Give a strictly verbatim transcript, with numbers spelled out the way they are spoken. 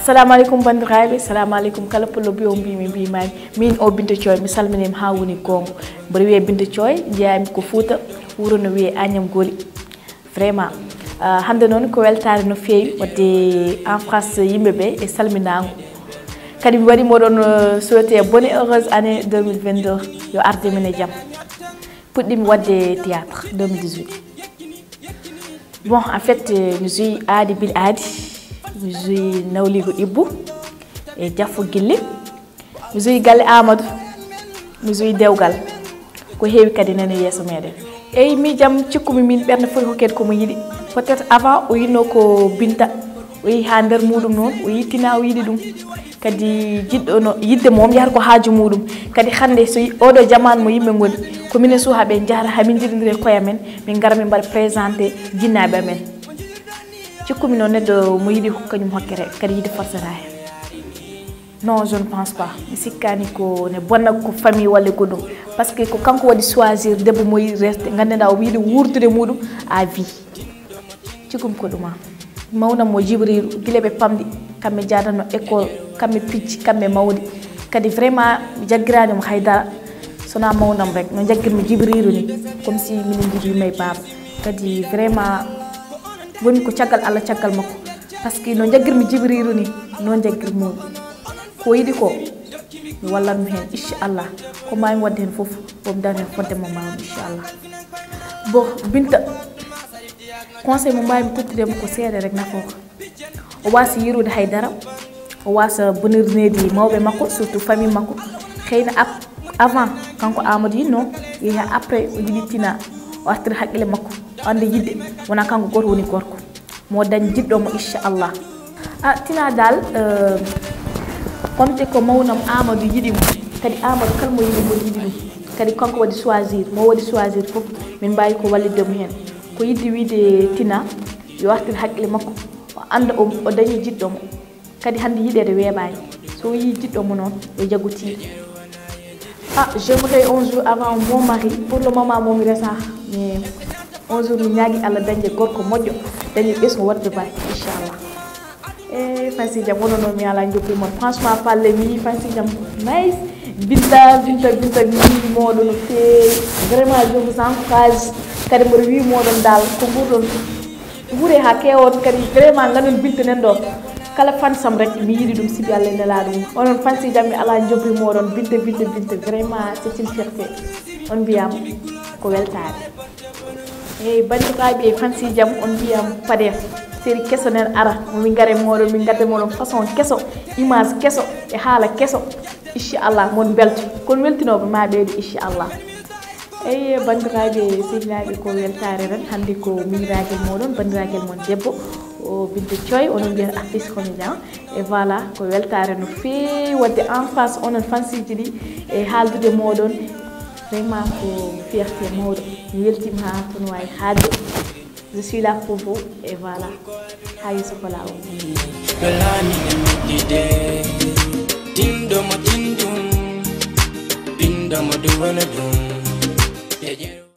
assalamu alaikum bandiraɓe, assalamu alaikum kala pullo biyo mbimi mbimami min o Binta Thioye mi salminima ha woni gongo mboɗo wiye Binta Thioye jeeyami ko Fouta wuro no wiye Agnam Goli vraiment uh, hande noon ko weltare no feewi wadde en France yimɓeɓe e salminago kadi mi waɗi moɗon souhaité bonne heureuse année deux mille vingt-deux yo arde men e jaam puɗɗimi wadde théâtre deux mille dix-huit. Bon, en fait, je suis Adi Bil Adi, je suis Naouligo Ibou et Diafo Gili, je suis Gal Amadou, je suis Dewgal, ko heewi kadi nane yeso meden. Et mi jam cikkumi min berne foti hokket ko mo yidi. Peut-être avant o yino ko Binta, o yi ha nder mudum non, o yitina o yidi dum. Kadi jiddo no yidde mom yar ko haaju mudum. Kadi hande so odo jaman mo yimbe ngoni ko minen suhaɓe jara ha min jirdire koya men min gara min mbaɗa présenté jinnaɓe men cikkumi noon neɗɗo mo yiɗi kañum hokkere kadi yiɗi forcera hen. Non, je ne pense pas. Mi sikkani ko ne bonna ko famille walla ko ɗum par ce que ko kanko waɗi choisir debbo mo yiɗi reste gandanɗa o yiɗi wurdude muɗum à vie cikkumi ko ɗuma mawnam mo jibriru guila ɓe pamɗi kamɓe jadanno école kamɓe picci kamɓe mawdi kadi vraiment mi jaggiranimo haydara sona mawnam rek no jaggirmi jibriru ni comme si minen jiɗi may baba kadi vraiment woni ko caggal Allah caggal makko par ce que no jaggirmi jibriru ni non jaggir mo ko yiɗi ko mi wallanmo hen inchallah ko mami wadde hen foof bomi dar hen fodde mo mama inchallah. Bon, Binta conseil mo mbawmi tottudemo ko seeɗa rek nafo ko o wasa yirude haydara o wasa bonirnedi mawɓe makko surtout famille makko xeyna avant kanko Amadou yinno yeeha après o jiɗi tina o artira haqqille makko ande yidde wona kanko goto woni gorko mo dañ jiɗɗomo inchallah. Ah, tina dal euh, komte ko mawnam Amadou yiɗimo kadi Amadou kala mo yiɗi mo yiɗi ɗum kadi kanko waɗi choisir mo waɗi choisir fof min mbawi ko walliddemo hen ko yidde wiide tina yo artira haqqille makko o anda o, o dañi jiɗɗomo kadi hande yiɗede weeɓani so yi jiɗɗomo noon yo jaggotiɗo. Ah, j'aimerais un jour avoir un bon mari. Pour le moment, mon mari ça, mais un jour mi ñaagi Allah dañde gorko moƴƴo dañde ɓesgo wadde baye inchallah. Eh, fansi jam wono non mi ala joppi mon franchement parler mi fansi jam nice Binta Binta Binta mi moɗon no feewi vraiment je vous encourage kadi mboɗo wi moɗon dal ko ɓurɗon ɓuure ha kewon kadi vraiment ngandon Binta nen ɗo kala fansam rek mi yiɗi ɗum sibi Allah nela ɗum onon fansi jam mi ala jobbi moɗon Binta Binta Binta vraiment c'est une fierté on mbiyam ko weltare eyyi bandiraɓe e fansi jam on mbiyam paɗen série kesso nen ara min gare moɗon min gadde moɗon façon kesso image kesso e haala kesso inchallah mon belto kono weltinoɓe ma ɓeydo inchallah. Eyyi bandiraɓe sehilaaɓe ko weltare ren hande ko miñiragel moɗon bandiragel mon debbo o Binta Thioye onon mbiyata artiste comédien et voilà ko weltare no feewi wadde en face onon fansiji ɗi e haaldude moɗon vraiment ko fierté mawɗo mi weltima ha toon wawi haalde je suis là pour vous et voilà ha yesso ko lawol. Tindomo tindum, tindomo duwana dum.